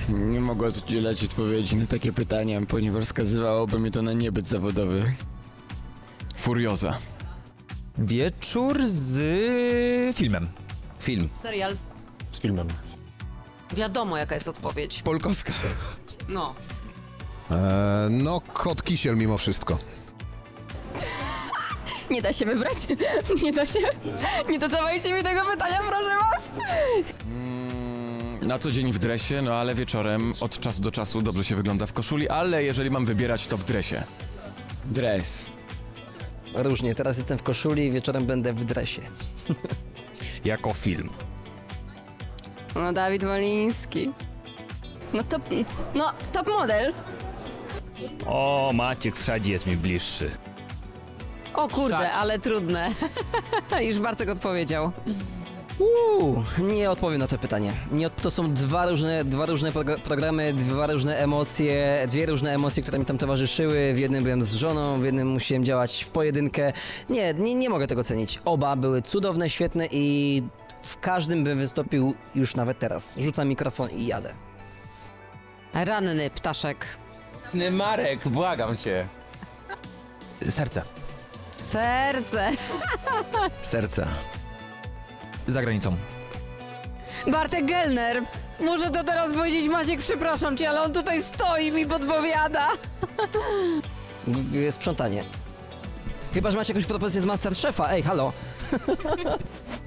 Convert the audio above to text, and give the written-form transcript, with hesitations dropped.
Nie mogę udzielać odpowiedzi na takie pytania, ponieważ skazywałoby mnie to na niebyt zawodowy. Furioza. Wieczór z filmem. Film. Serial. Z filmem. Wiadomo, jaka jest odpowiedź. Polkowska. No. No, kot Kisiel mimo wszystko. Nie da się wybrać? Nie da się? Nie dodawajcie mi tego pytania, proszę was! Na co dzień w dresie, no ale wieczorem od czasu do czasu dobrze się wygląda w koszuli, ale jeżeli mam wybierać, to w dresie. Dres. Różnie, teraz jestem w koszuli, wieczorem będę w dresie. Jako film. No, Dawid Moliński. No, top model. O, Maciek Strzadzi jest mi bliższy. O kurde, ale trudne. Już Bartek odpowiedział. Nie odpowiem na to pytanie. To są dwa różne programy, dwie różne emocje, które mi tam towarzyszyły. W jednym byłem z żoną, w jednym musiałem działać w pojedynkę. Nie mogę tego cenić. Oba były cudowne, świetne i w każdym bym wystąpił już nawet teraz. Rzucam mikrofon i jadę. Ranny ptaszek. Marek, błagam cię. Serce. Serce. Serca. Za granicą. Bartek Gellner. Muszę to teraz powiedzieć, Maciek, przepraszam cię, ale on tutaj stoi i mi podpowiada. Sprzątanie. Chyba, że macie jakąś propozycję z Masterchefa. Ej, halo.